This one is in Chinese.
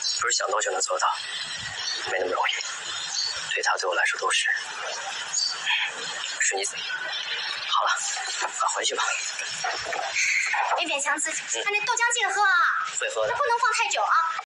不是想到就能做到，没那么容易。对他对我来说都是你死。好了，快回去吧。 别勉强自己，那豆浆记得喝啊。 会喝的。 那不能放太久啊。